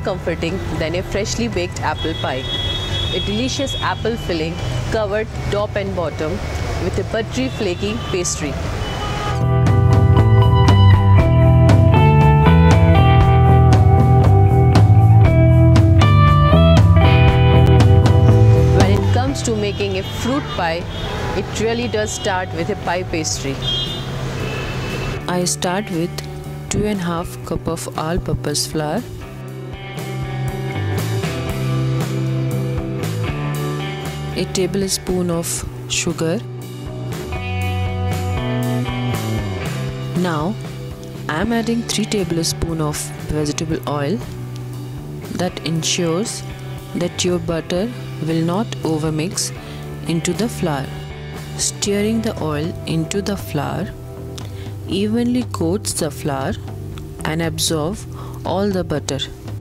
comforting than a freshly baked apple pie. A delicious apple filling covered top and bottom with a buttery flaky pastry. When it comes to making a fruit pie, it really does start with a pie pastry. I start with 2½ cup of all-purpose flour, a tablespoon of sugar. Now I am adding 3 tablespoons of vegetable oil. That ensures that your butter will not overmix into the flour. Stirring the oil into the flour evenly coats the flour and absorb all the butter.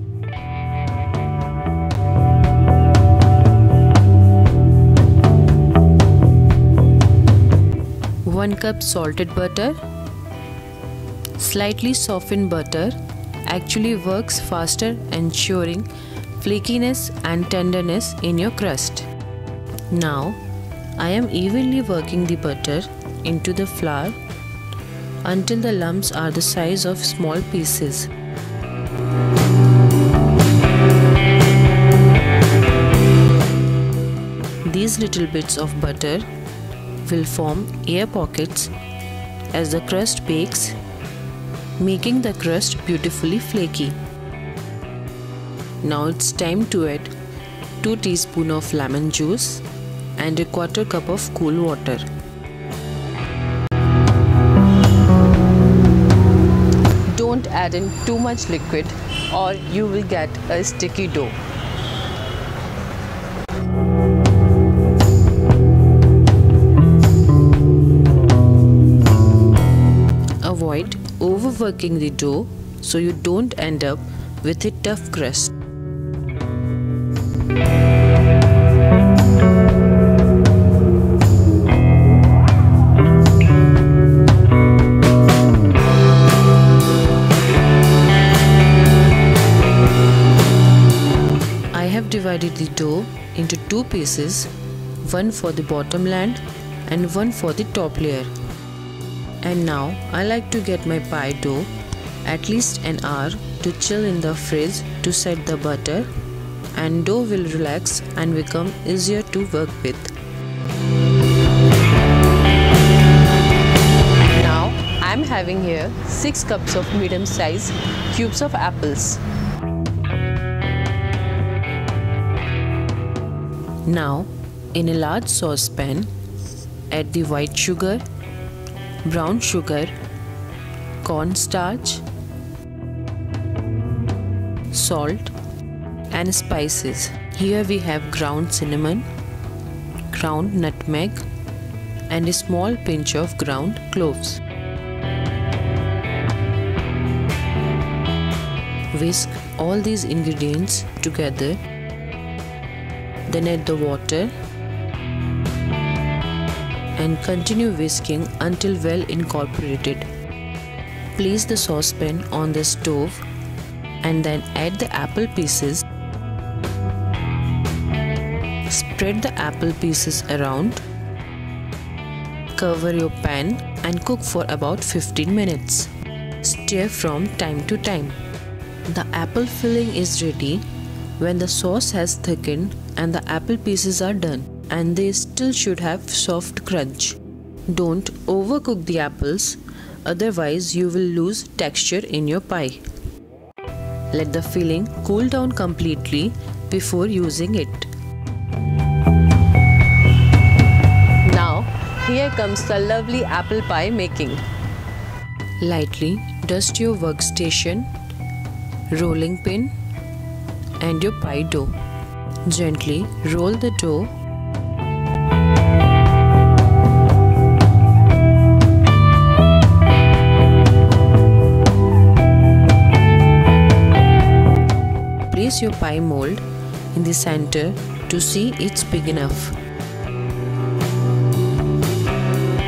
One cup salted butter. Slightly softened butter actually works faster, ensuring flakiness and tenderness in your crust. Now I am evenly working the butter into the flour until the lumps are the size of small pieces. These little bits of butter will form air pockets as the crust bakes, making the crust beautifully flaky. Now it's time to add 2 teaspoons of lemon juice and 1/4 cup of cool water. Don't add in too much liquid or you will get a sticky dough. Avoid overworking the dough so you don't end up with a tough crust. I have divided the dough into 2 pieces, one for the bottom land and one for the top layer. And now I like to get my pie dough at least an hour to chill in the fridge to set the butter, and dough will relax and become easier to work with. Now I am having here 6 cups of medium size cubes of apples. Now in a large saucepan, add the white sugar, brown sugar, cornstarch, salt and spices. Here we have ground cinnamon, ground nutmeg and a small pinch of ground cloves. Whisk all these ingredients together, then add the water and continue whisking until well incorporated. Place the saucepan on the stove and then add the apple pieces. Spread the apple pieces around. Cover your pan and cook for about 15 minutes. Stir from time to time. The apple filling is ready when the sauce has thickened and the apple pieces are done, and they still should have soft crunch. Don't overcook the apples, otherwise you will lose texture in your pie. Let the filling cool down completely before using it. Now here comes the lovely apple pie making. Lightly dust your workstation, rolling pin and your pie dough. Gently roll the dough. Place your pie mold in the center to see it's big enough.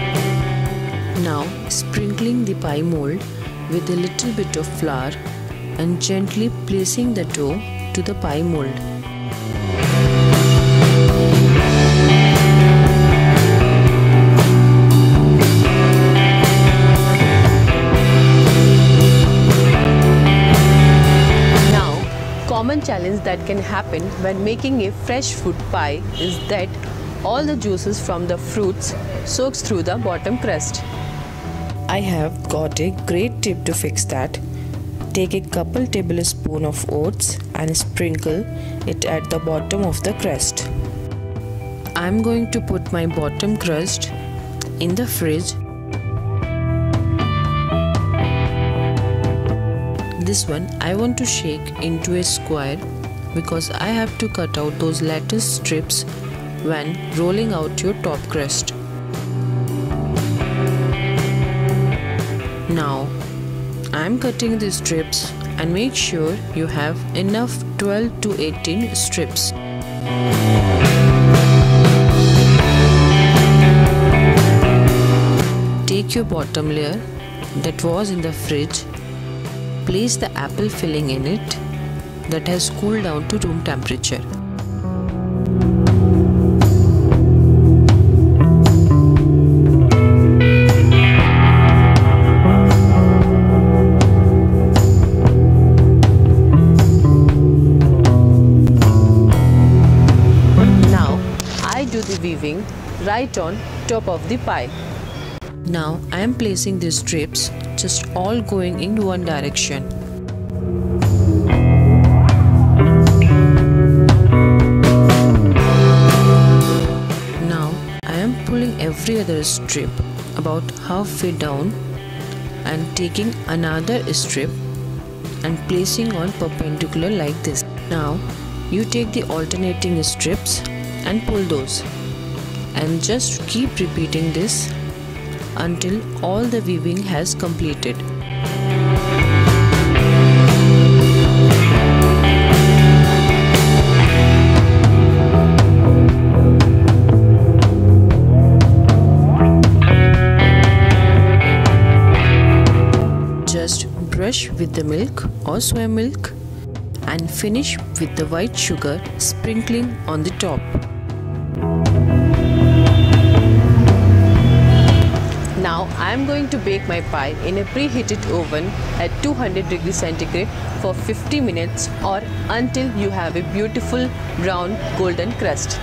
Now sprinkling the pie mold with a little bit of flour and gently placing the dough to the pie mold. Common challenge that can happen when making a fresh fruit pie is that all the juices from the fruits soaks through the bottom crust. I have got a great tip to fix that. Take a couple tablespoons of oats and sprinkle it at the bottom of the crust. I am going to put my bottom crust in the fridge. This one I want to shake into a square because I have to cut out those lattice strips when rolling out your top crust. Now I am cutting the strips and make sure you have enough 12 to 18 strips. Take your bottom layer that was in the fridge. Place the apple filling in it that has cooled down to room temperature. Now I do the weaving right on top of the pie. Now I am placing the strips just all going in one direction. Now I am pulling every other strip about halfway down and taking another strip and placing on perpendicular like this. Now you take the alternating strips and pull those and just keep repeating this until all the weaving has completed. Just brush with the milk or soy milk and finish with the white sugar sprinkling on the top. Now I am going to bake my pie in a preheated oven at 200 degrees centigrade for 50 minutes or until you have a beautiful brown golden crust.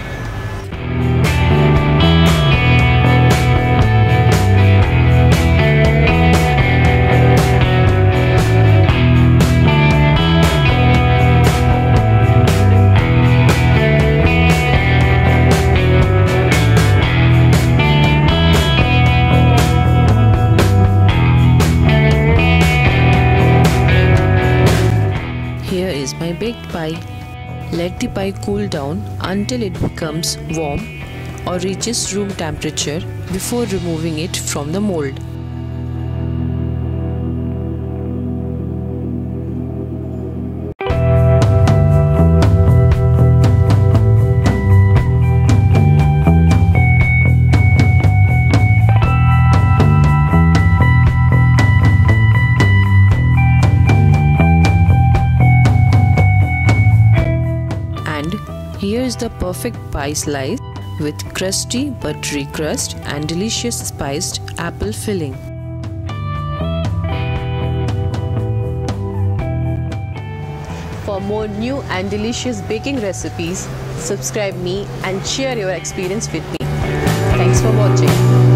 My baked pie. Let the pie cool down until it becomes warm or reaches room temperature before removing it from the mold. Here is the perfect pie slice with crusty buttery crust and delicious spiced apple filling. For more new and delicious baking recipes, subscribe me and share your experience with me. Thanks for watching.